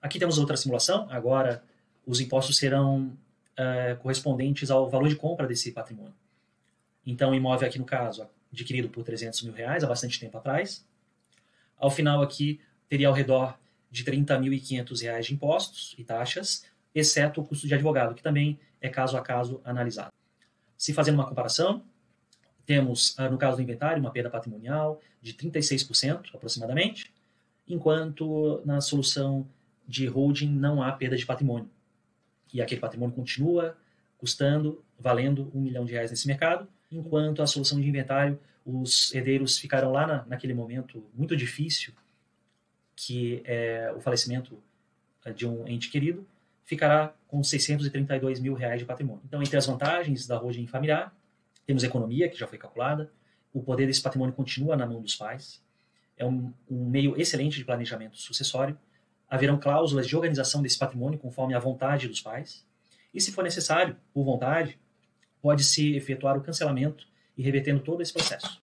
Aqui temos outra simulação. Agora, os impostos serão correspondentes ao valor de compra desse patrimônio. Então, o imóvel aqui, no caso, adquirido por R$300 mil há bastante tempo atrás. Ao final aqui, teria ao redor de R$30.500 de impostos e taxas, exceto o custo de advogado, que também é caso a caso analisado. Se fazendo uma comparação, temos, no caso do inventário, uma perda patrimonial de 36% aproximadamente, enquanto na solução de holding não há perda de patrimônio. E aquele patrimônio continua custando, valendo R$1 milhão nesse mercado, enquanto a solução de inventário, os herdeiros ficaram lá naquele momento muito difícil, que é o falecimento de um ente querido, ficará com R$632 mil de patrimônio. Então, entre as vantagens da holding familiar, temos a economia, que já foi calculada, o poder desse patrimônio continua na mão dos pais, é um meio excelente de planejamento sucessório, haverão cláusulas de organização desse patrimônio conforme a vontade dos pais, e se for necessário, por vontade, pode-se efetuar o cancelamento e revertendo todo esse processo.